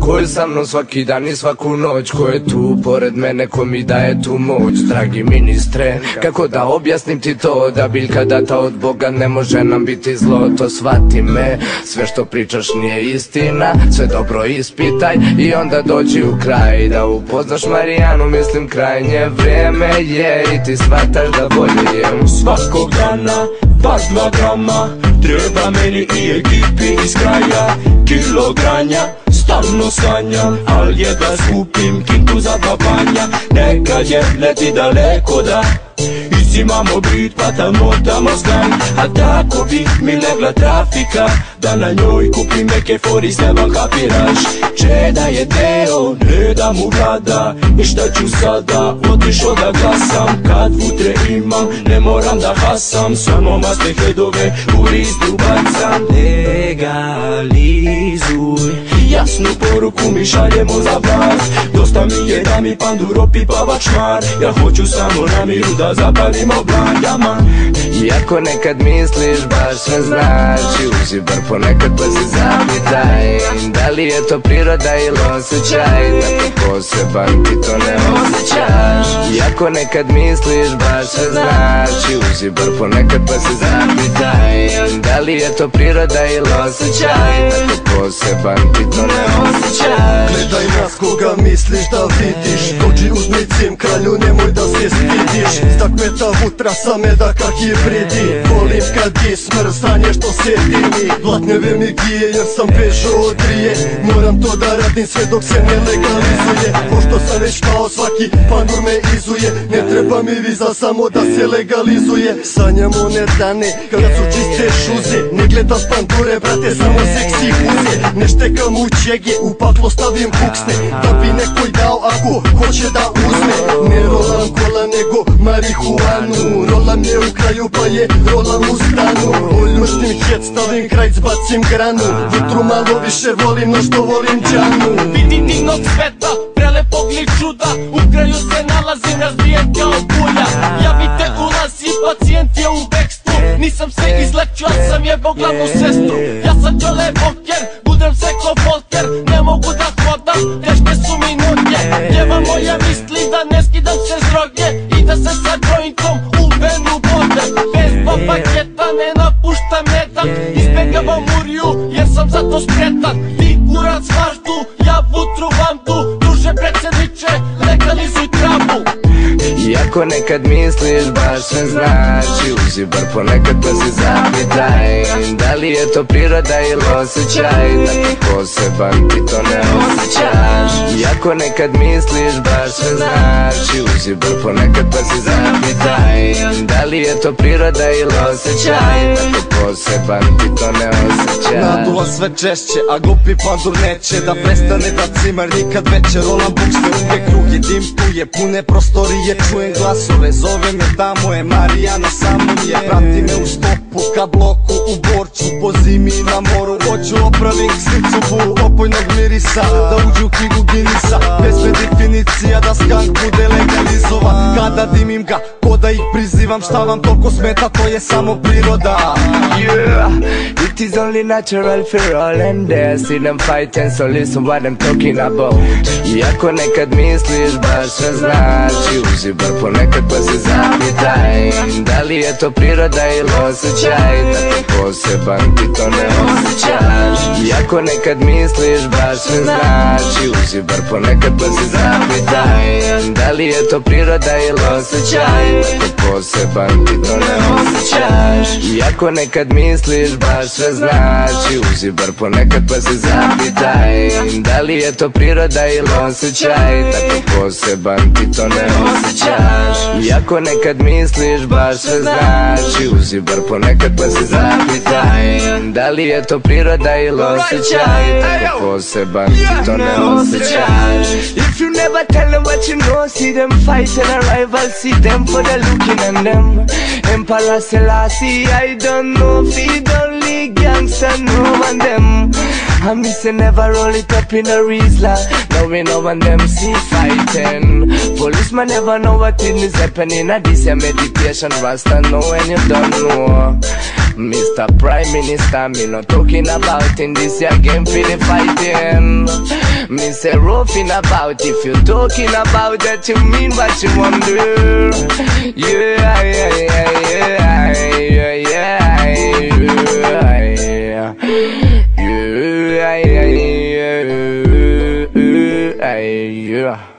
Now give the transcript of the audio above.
Ko je sa mnom svaki dan i svaku noć, ko je tu pored mene, ko mi daje tu moć. Dragi ministre, kako da objasnim ti to, da biljka data od Boga ne može nam biti zlo. To shvati me, sve što pričaš nije istina, sve dobro ispitaj i onda dođi u kraj. Da upoznaš Marijanu, mislim krajnje vrijeme je, i ti shvataš da bolje jem. Svakog dana, baš 2 grama, treba meni i ekipi iz kraja. Kilogranja, stalno sanjam, al je da skupim kintu za 2 banja. Nekad je leti daleko da imamo bit pa tamo stan. A tako bi mi legla trafika, da na njoj kupim neke fori s neban, kapiraš? Čeda je deo, ne da mu vlada, i šta ću sada, otišao da glasam. Kad vutre imam, ne moram da hasam, samo maste hedove u rizdu bacam. Legalizuj, jasnu poruku mi šaljemo za vlast. Dosta mi je da mi panduro pipava čmar, ja hoću samo na miru da zapalim oblanjama. Iako nekad misliš baš sve znači, uzi bar ponekad pa se zapitaj, da li je to priroda ili osjećaj, tako poseban ti to ne osjećaš. Iako nekad misliš baš sve znači, uzi bar ponekad pa se zapitaj, da li je to priroda ili osjećaj, tako poseban ti to ne osjećaš. Gledaj nas koga misliš da vidiš, dođi uzmi cim kralju, nemoj da se stidiš. Stak meta vutra sa meda kak je vredi, volim kad je smr stanje što sedi mi. Blatneve mi gije jer sam bežao od rije, moram to da radim sve dok se ne legalizuje. Pošto sam već pao svaki pandur me izuje, ne treba mi viza samo da se legalizuje. Sanjam one dane kada su čiste šuze, ne gledam pandure brate samo seksi guze. Ne štekam u čege, u paklo stavim buksne, da bi nekoj dao ako hoće da uzme. Ne rolam kola nego marihuanu, rolam je u kraju pa je rolam u stanu. Oljuštim hec, stavim kraj, zbacim granu, vitru malo više volim no što volim džanu. Vidi divnog sveta, prelepog li čuda, u kraju se nalazim razbijen kao bulja. Javite ulazi, pacijent je u bekstvu, nisam se izlečio, al sam jebao glavnu sestru. Ja sam Đole Boker, budem se ko Volker, ne mogu da hodam, teške su mi noge. Djeva moja misli da ne skidam se s droge i da se sa jointom u venu bodem. Bez paketa ne napuštam metak, izbjegavam muriju jer sam zato spretan. Ti kurac maždu, ja vutru vandu, druže predsjedniče, legalizuj travu. Iako nekad misliš baš sve znači, uzi bar ponekad pa se zapitaj, da li je to priroda ili osjećaj, tako poseban ti to ne osjećaš. Iako nekad misliš baš sve znači, uzi bar ponekad pa se zapitaj, da li je to priroda ili osjećaj, tako poseban ti to ne osjećaš. Naduva sve češće, a glupi pandur neće da prestane da cimar nikad veće. Rolam bukse, uvijek krugi dim tuje, pune prostorije, čujem glasove, zove me tamo je Marijana, samo mi je. Prati me u stopu, ka bloku, u Borču, po zimi na moru. Hoću opravim slicu bulu opojnog mirisa, da uđu u knjigu Guinnessa. Bez me definicija da skank bude legalizovan, kada dimim ga, ko da ih prizivam. Šta vam toliko smeta, to je samo priroda. It is only natural for all and there, see them fighting, so listen what I'm talking about. Iako nekad misliš baš sve znači, uzi bar ponekad pa se zapitaj, da li je to priroda ili osjećaj, tako poseban ti to ne osjećaš. Iako nekad misliš baš sve znači, uzi bar ponekad pa se zapitaj, da li je to priroda ili osjećaj, tako poseban ti to ne osjećaš. Iako nekad misliš baš sve znači, uzi bar ponekad pa se zapitaj, da li je to priroda ili osjećaj, tako poseban ti to ne osjećaš. Iako nekad misliš baš sve znači, uzi bar ponekad pa se zapitaj, da li je to priroda ili osjećaj, tako poseban ti to ne osjećaš. If you never tell them what you know, see them fighting a rival, see them for the looking on them. Emperor Selassie, I don't know if he don't league gangsta, no one them. I miss you never roll it up in a Rizla, now we know when them see fighting. Policeman never know what is happening, and this a meditation, Rasta know when you don't know. Mr. Prime Minister, me not talking about in this year game for the fighting. Me say roughing about. If you're talking about that, you mean what you wonder. Yeah, yeah, yeah, yeah, yeah, yeah, yeah, yeah, yeah, yeah.